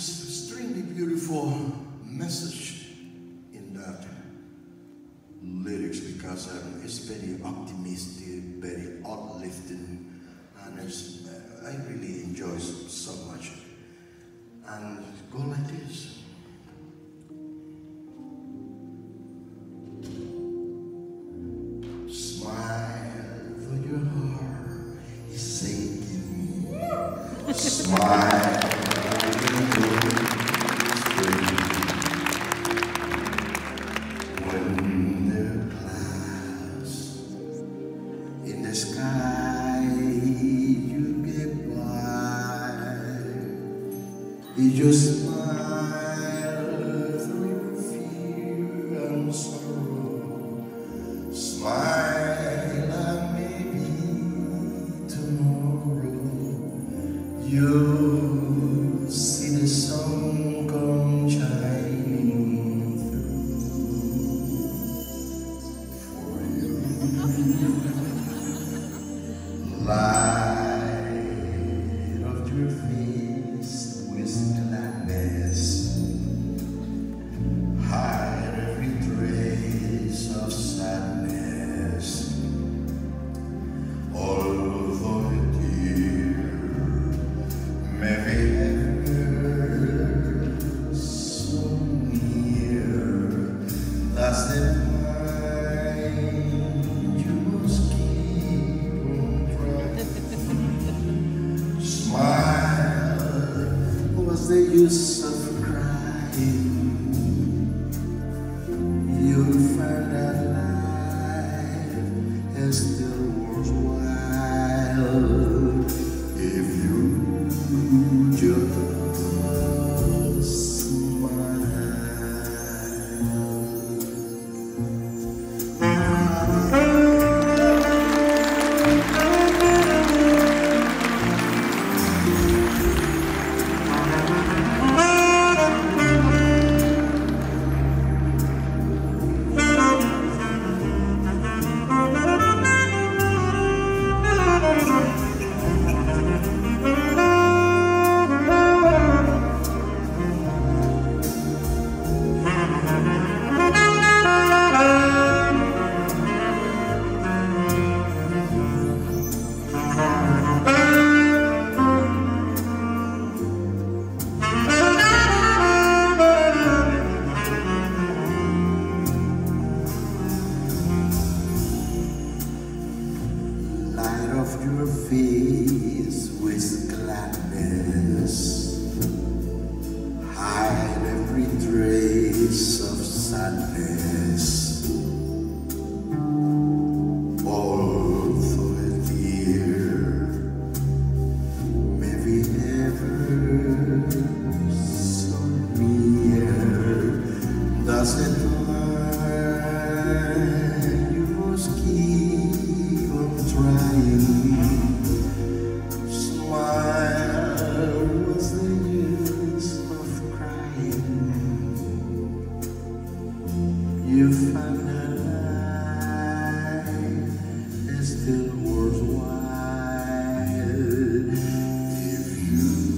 There's extremely beautiful message in that lyrics because it's very optimistic, very uplifting, and I really enjoy so much. And go like this. Smile, though your heart is aching. Smile. When there are clouds in the sky, you get by. You just smile through fear and sorrow. Smile and maybe tomorrow you'll see the sun come shining through for you. Light of your face with gladness, hide every trace of sadness. Although dear may be ever so near, that's the time you must keep on trying. Smile, what's the use of crying? You'll find that life is still worthwhile if you just smile. Of your face with gladness, hide every trace of sadness. Although a dear may be ever so near, does it you must keep on trying. Smile, what's the use of crying? You find that life is still worthwhile if you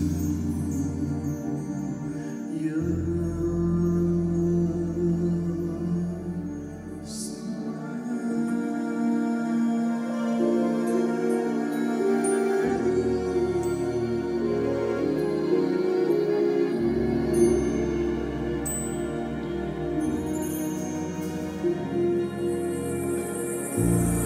smile.